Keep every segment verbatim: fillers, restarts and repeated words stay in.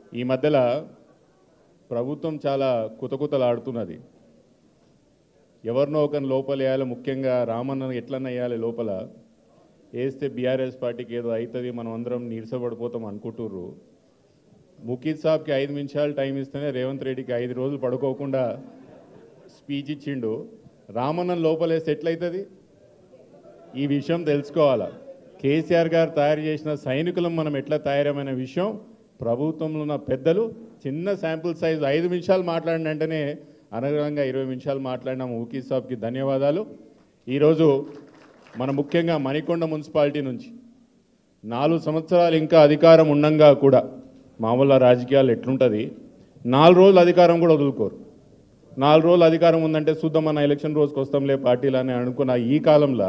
ఈ మధ్యలో ప్రభుత్వం చాలా కుతకుతలాడుతున్నది. ఎవరినో ఒకరిని లోపల వేయాలి, ముఖ్యంగా రామన్నను ఎట్లన్నా వేయాలి లోపల వేస్తే బీఆర్ఎస్ పార్టీకి ఏదో అవుతుంది, మనం అందరం నీరసపడిపోతాం అనుకుంటుర్రు. ముఖీద్ సాబ్కి ఐదు నిమిషాలు టైం ఇస్తేనే రేవంత్ రెడ్డికి ఐదు రోజులు పడుకోకుండా స్పీచ్ ఇచ్చిండు. రామన్నను లోపలేస్తే ఎట్లయితుంది? ఈ విషయం తెలుసుకోవాలా. కేసీఆర్ గారు తయారు చేసిన సైనికులం మనం ఎట్లా తయారమైన విషయం ప్రభుత్వంలో ఉన్న పెద్దలు చిన్న శాంపుల్ సైజ్ ఐదు నిమిషాలు మాట్లాడిన వెంటనే అనగరంగా ఇరవై నిమిషాలు మాట్లాడిన ముఖీద్ సాబ్కి ధన్యవాదాలు. ఈరోజు మన ముఖ్యంగా మణికొండ మున్సిపాలిటీ నుంచి నాలుగు సంవత్సరాలు ఇంకా అధికారం ఉండంగా కూడా మామూలు రాజకీయాలు ఎట్లుంటుంది, నాలుగు రోజులు అధికారం కూడా వదులుకోరు. నాలుగు రోజులు అధికారం ఉందంటే చూద్దాం మన ఎలక్షన్ రోజుకి వస్తాంలే పార్టీలు అని అనుకున్న ఈ కాలంలో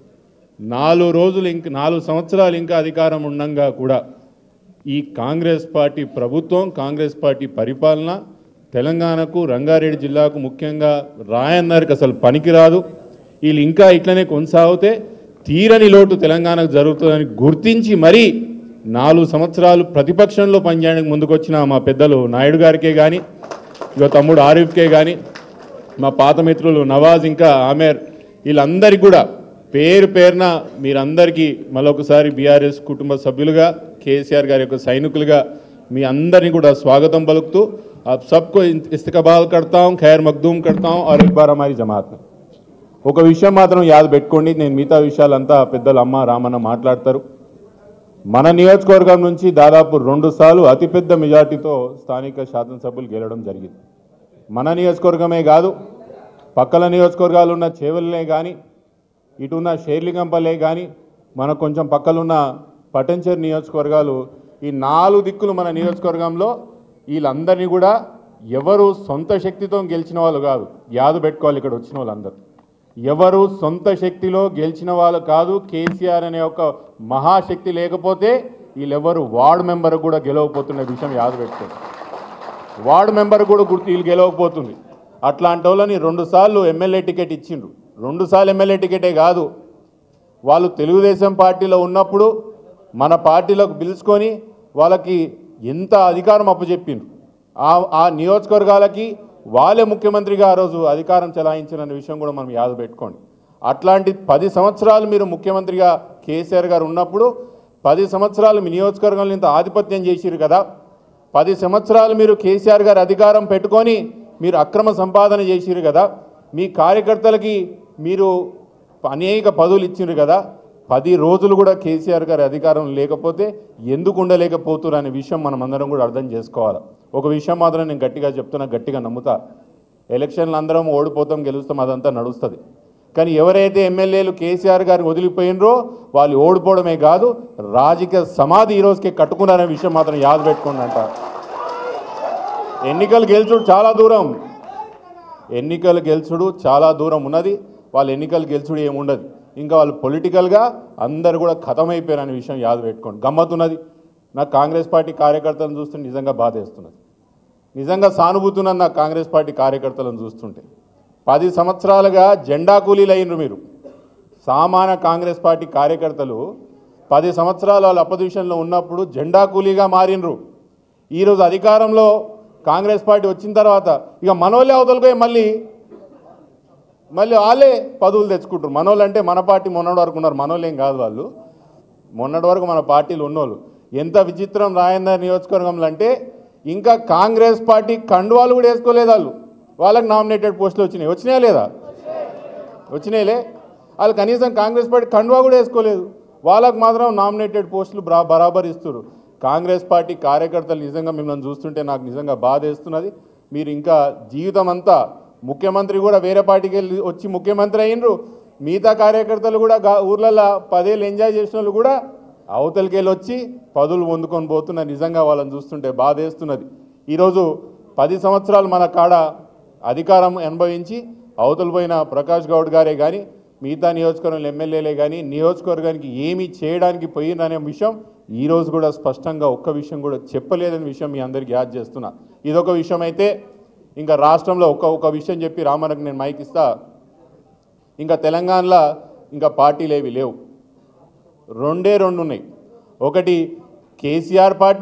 నాలుగు రోజులు ఇంక నాలుగు సంవత్సరాలు ఇంకా అధికారం ఉండంగా కూడా ఈ కాంగ్రెస్ పార్టీ ప్రభుత్వం, కాంగ్రెస్ పార్టీ పరిపాలన తెలంగాణకు, రంగారెడ్డి జిల్లాకు, ముఖ్యంగా రాయన్నరికి అసలు పనికిరాదు. వీళ్ళు ఇంకా ఇట్లనే కొనసాగితే తీరని లోటు తెలంగాణకు జరుగుతుందని గుర్తించి మరీ నాలుగు సంవత్సరాలు ప్రతిపక్షంలో పనిచేయడానికి ముందుకొచ్చిన మా పెద్దలు నాయుడు గారికే కానీ, ఇక తమ్ముడు ఆరిఫ్కే కానీ, మా పాత మిత్రులు నవాజ్, ఇంకా ఆమెర్, వీళ్ళందరికీ కూడా పేరు పేరున మీరందరికీ మరొకసారి బీఆర్ఎస్ కుటుంబ సభ్యులుగా, కేసీఆర్ గారి యొక్క సైనికులుగా మీ అందరినీ కూడా స్వాగతం పలుకుతూ आप सबको इस्तकबाल करता हूँ, खैर मखदूम करता हूँ और एक बार हमारी जमात में ఒక విషయం మాత్రం యాద పెట్టుకోండి. నేను మిగతా విషయాలంతా పెద్దలు అమ్మ రామన్న మాట్లాడతారు. మన నియోజకవర్గం నుంచి దాదాపు రెండు సార్లు అతిపెద్ద మెజార్టీతో స్థానిక శాసనసభ్యులు గెలవడం జరిగింది. మన నియోజకవర్గమే కాదు, పక్కల నియోజకవర్గాలు ఉన్న చేవెళ్ళనే కానీ, ఇటున్న షేర్లింగంపల్లె కానీ, మన కొంచెం పక్కలున్న పటంచేరు నియోజకవర్గాలు, ఈ నాలుగు దిక్కులు మన నియోజకవర్గంలో వీళ్ళందరినీ కూడా ఎవరు సొంత శక్తితో గెలిచిన వాళ్ళు కాదు, యాదు పెట్టుకోవాలి. ఇక్కడ వచ్చిన వాళ్ళందరూ ఎవరు సొంత శక్తిలో గెలిచిన వాళ్ళు కాదు. కేసీఆర్ అనే ఒక మహాశక్తి లేకపోతే వీళ్ళెవరు వార్డు మెంబర్ కూడా గెలవకపోతున్న విషయం యాదు పెట్టుకోండి. వార్డు మెంబర్ కూడా గుర్తు వీళ్ళు గెలవకపోతుంది. అట్లాంటి వాళ్ళని రెండుసార్లు ఎమ్మెల్యే టికెట్ ఇచ్చిండ్రు. రెండుసార్లు ఎమ్మెల్యే టికెటే కాదు, వాళ్ళు తెలుగుదేశం పార్టీలో ఉన్నప్పుడు మన పార్టీలోకి పిలుచుకొని వాళ్ళకి ఎంత అధికారం అప్పచెప్పిండ్రు. ఆ ఆ నియోజకవర్గాలకి వాళ్ళే ముఖ్యమంత్రిగా ఆ రోజు అధికారం చెలాయించిన విషయం కూడా మనం యాద పెట్టుకోండి. అట్లాంటి పది సంవత్సరాలు మీరు ముఖ్యమంత్రిగా కేసీఆర్ గారు ఉన్నప్పుడు పది సంవత్సరాలు మీ నియోజకవర్గంలో ఇంత ఆధిపత్యం చేసిరు కదా. పది సంవత్సరాలు మీరు కేసీఆర్ గారు అధికారం పెట్టుకొని మీరు అక్రమ సంపాదన చేసిరు కదా. మీ కార్యకర్తలకి మీరు అనేక పదవులు ఇచ్చిరు కదా. పది రోజులు కూడా కేసీఆర్ గారి అధికారం లేకపోతే ఎందుకు ఉండలేకపోతున్నారు అనే విషయం మనం అందరం కూడా అర్థం చేసుకోవాలి. ఒక విషయం మాత్రం నేను గట్టిగా చెప్తున్నా, గట్టిగా నమ్ముతా, ఎలక్షన్లు అందరం ఓడిపోతాం గెలుస్తాం అదంతా నడుస్తుంది. కానీ ఎవరైతే ఎమ్మెల్యేలు కేసీఆర్ గారిని వదిలిపోయినరో వాళ్ళు ఓడిపోవడమే కాదు, రాజకీయ సమాధి ఈ రోజుకి కట్టుకున్నారనే విషయం మాత్రం యాద పెట్టుకోండి అంట. ఎన్నికలు గెలుచుడు చాలా దూరం, ఎన్నికలు గెలుచుడు చాలా దూరం ఉన్నది. వాళ్ళు ఎన్నికలు గెలుచుడు ఏముండదు, ఇంకా వాళ్ళు పొలిటికల్గా అందరు కూడా ఖతమైపోయారనే విషయం యాద పెట్టుకోండి. గమ్మత్తున్నది, నాకు కాంగ్రెస్ పార్టీ కార్యకర్తలను చూస్తుంటే నిజంగా బాధ వేస్తున్నది, నిజంగా సానుభూతి ఉన్నది నాకు కాంగ్రెస్ పార్టీ కార్యకర్తలను చూస్తుంటే. పది సంవత్సరాలుగా జెండా కూలీలు అయినరు మీరు. సామాన్య కాంగ్రెస్ పార్టీ కార్యకర్తలు పది సంవత్సరాలు వాళ్ళు అపోజిషన్లో ఉన్నప్పుడు జెండా కూలీగా మారినరు. ఈరోజు అధికారంలో కాంగ్రెస్ పార్టీ వచ్చిన తర్వాత ఇక మనోళ్ళే అవతలపోయి మళ్ళీ మళ్ళీ వాళ్ళే పదవులు తెచ్చుకుంటారు. మనోళ్ళు అంటే మన పార్టీ మొన్నటి వరకు ఉన్నారు, మనోళ్ళు ఏం కాదు వాళ్ళు, మొన్నటి వరకు మన పార్టీలు ఉన్నోళ్ళు. ఎంత విచిత్రం రాయందర్ నియోజకవర్గంలో అంటే ఇంకా కాంగ్రెస్ పార్టీ కండువాలు కూడా వేసుకోలేదు వాళ్ళు. వాళ్ళకి నామినేటెడ్ పోస్టులు వచ్చినాయి, వచ్చినాయా లేదా? వచ్చినాయిలే. వాళ్ళు కనీసం కాంగ్రెస్ పార్టీ కండువా కూడా వేసుకోలేదు, వాళ్ళకు మాత్రం నామినేటెడ్ పోస్టులు బరా బరాబర్ ఇస్తారు. కాంగ్రెస్ పార్టీ కార్యకర్తలు నిజంగా మిమ్మల్ని చూస్తుంటే నాకు నిజంగా బాధ వేస్తున్నది. మీరు ఇంకా జీవితం అంతా ముఖ్యమంత్రి కూడా వేరే పార్టీకి వెళ్ళి వచ్చి ముఖ్యమంత్రి అయినరు. మిగతా కార్యకర్తలు కూడా ఊర్లలో పదేళ్ళు ఎంజాయ్ చేసిన వాళ్ళు కూడా అవతలికి వెళ్ళి వచ్చి పదవులు పొందుకొని పోతున్నారు. నిజంగా వాళ్ళని చూస్తుంటే బాధ వేస్తున్నది. ఈరోజు పది సంవత్సరాలు మన కాడ అధికారం అనుభవించి అవతల పోయిన ప్రకాష్ గౌడ్ గారే కానీ, మిగతా నియోజకవర్గంలో ఎమ్మెల్యేలే కానీ నియోజకవర్గానికి ఏమీ చేయడానికి పోయిననే విషయం ఈరోజు కూడా స్పష్టంగా ఒక్క విషయం కూడా చెప్పలేదనే విషయం మీ అందరికీ యాద్ చేస్తున్నా. ఇదొక విషయం అయితే ఇంకా రాష్ట్రంలో ఒక ఒక విషయం చెప్పి రామన్నకు నేను మైక్ ఇస్తా. ఇంకా తెలంగాణలో ఇంకా పార్టీలు ఏవి లేవు, రెండే రెండు ఉన్నాయి. ఒకటి కేసీఆర్ పార్టీ,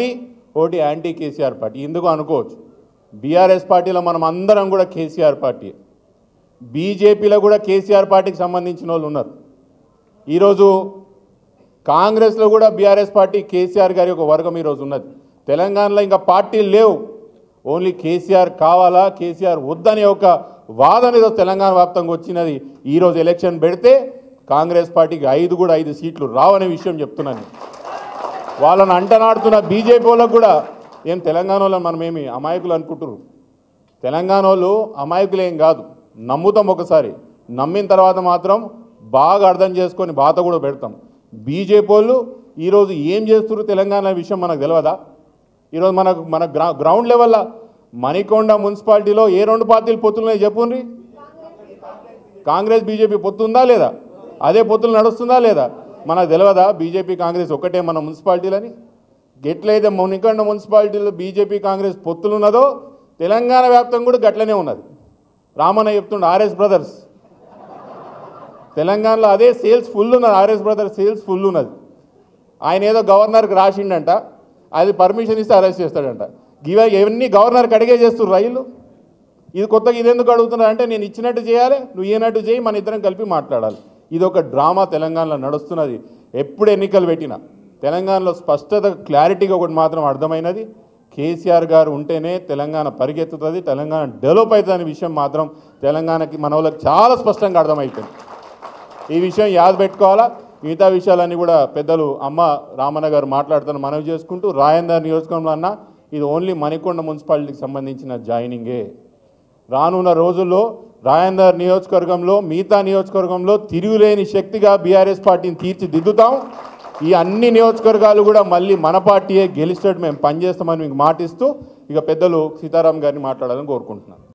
ఒకటి యాంటీ కేసీఆర్ పార్టీ. ఇందుకు అనుకోవచ్చు బీఆర్ఎస్ పార్టీలో మనం అందరం కూడా కేసీఆర్ పార్టీ, బీజేపీలో కూడా కేసీఆర్ పార్టీకి సంబంధించిన వాళ్ళు ఉన్నారు. ఈరోజు కాంగ్రెస్లో కూడా బీఆర్ఎస్ పార్టీ కేసీఆర్ గారి ఒక వర్గం ఈరోజు ఉన్నది. తెలంగాణలో ఇంకా పార్టీలు లేవు, ఓన్లీ కేసీఆర్ కావాలా కేసీఆర్ వద్దనే ఒక వాదన ఈరోజు తెలంగాణ వ్యాప్తంగా వచ్చినది. ఈరోజు ఎలక్షన్ పెడితే కాంగ్రెస్ పార్టీకి ఐదు కూడా ఐదు సీట్లు రావనే విషయం చెప్తున్నాను. వాళ్ళని అంటనాడుతున్న బీజేపీ వాళ్ళకు కూడా ఏం తెలంగాణ వాళ్ళని మనమేమి అమాయకులు అనుకుంటున్నారు. తెలంగాణ వాళ్ళు అమాయకులేం కాదు, నమ్ముతాం. ఒకసారి నమ్మిన తర్వాత మాత్రం బాగా అర్థం చేసుకొని బాత కూడా పెడతాం. బీజేపీ వాళ్ళు ఈరోజు ఏం చేస్తున్నారు తెలంగాణ విషయం మనకు తెలియదా? ఈరోజు మనకు మన గ్రౌ గ్రౌండ్ లెవెల్లో మణికొండ మున్సిపాలిటీలో ఏ రెండు పార్టీలు పొత్తులున్నాయి చెప్పుండ్రి. కాంగ్రెస్ బీజేపీ పొత్తుందా లేదా? అదే పొత్తులు నడుస్తుందా లేదా? మనకు తెలియదా బీజేపీ కాంగ్రెస్ ఒకటే మన మున్సిపాలిటీలని? ఎట్లయితే మణికొండ మున్సిపాలిటీలో బీజేపీ కాంగ్రెస్ పొత్తులు ఉన్నదో తెలంగాణ వ్యాప్తంగా కూడా గట్లనే ఉన్నది. రామన్న చెప్తుండే ఆర్ఎస్ బ్రదర్స్ తెలంగాణలో అదే సేల్స్ ఫుల్ ఉన్నది. ఆర్ఎస్ బ్రదర్స్ సేల్స్ ఫుల్ ఉన్నది. ఆయన ఏదో గవర్నర్కి రాసిండంట, అది పర్మిషన్ ఇస్తే అరెస్ట్ చేస్తాడంట. ఇవ ఇవన్నీ గవర్నర్కి అడిగే చేస్తున్నారు రైలు. ఇది కొత్తగా ఇదెందుకు అడుగుతున్నారు అంటే నేను ఇచ్చినట్టు చేయాలి, నువ్వు ఏనట్టు చేయి, మన ఇద్దరం కలిపి మాట్లాడాలి. ఇది ఒక డ్రామా తెలంగాణలో నడుస్తున్నది. ఎప్పుడు ఎన్నికలు పెట్టినా తెలంగాణలో స్పష్టత క్లారిటీగా ఒకటి మాత్రం అర్థమైనది, కేసీఆర్ గారు ఉంటేనే తెలంగాణ పరిగెత్తుతుంది, తెలంగాణ డెవలప్ అవుతుంది అనే విషయం మాత్రం తెలంగాణకి మన వాళ్ళకి చాలా స్పష్టంగా అర్థమైపోయింది. ఈ విషయం యాద పెట్టుకోవాలా. మిగతా విషయాలన్నీ కూడా పెద్దలు అమ్మ రామన్న గారు మాట్లాడుతున్న మనవి చేసుకుంటూ, రాయందర్ నియోజకవర్గంలో అన్న ఇది ఓన్లీ మణికొండ మున్సిపాలిటీకి సంబంధించిన జాయినింగే. రానున్న రోజుల్లో రాయందర్ నియోజకవర్గంలో మిగతా నియోజకవర్గంలో తిరుగులేని శక్తిగా బీఆర్ఎస్ పార్టీని తీర్చిదిద్దుతాం. ఈ అన్ని నియోజకవర్గాలు కూడా మళ్ళీ మన పార్టీయే గెలిచేటట్టు మేము పనిచేస్తామని మీకు మాటిస్తూ ఇక పెద్దలు సీతారాం గారిని మాట్లాడాలని కోరుకుంటున్నాను.